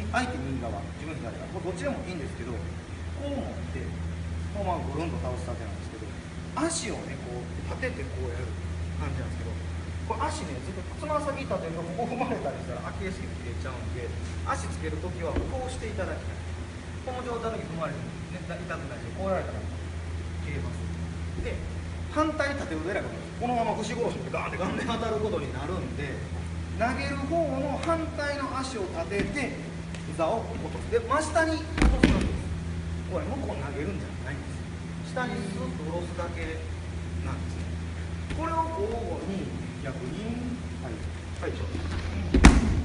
相手右側、自分左側、これどっちでもいいんですけど、こう持ってこのままぐるんと倒すだけなんですけど、足をねこう立ててこうやる感じなんですけど、これ足ねずっとつま先立てるとここ踏まれたりしたらアキレス腱切れちゃうんで、足つけるときはこうしていただきたい。この状態の時踏まれても、ね、痛くないし、こうやられたら切れます。で反対立て腕だからこのまま牛殺しでガーンって顔面当たることになるんで、投げる方の反対の足を立てて膝を落とす。で真下に落とすんです。これ向こう投げるんじゃないんです。下にスッと下ろすだけなんですね。これを交互に逆にはい、はい、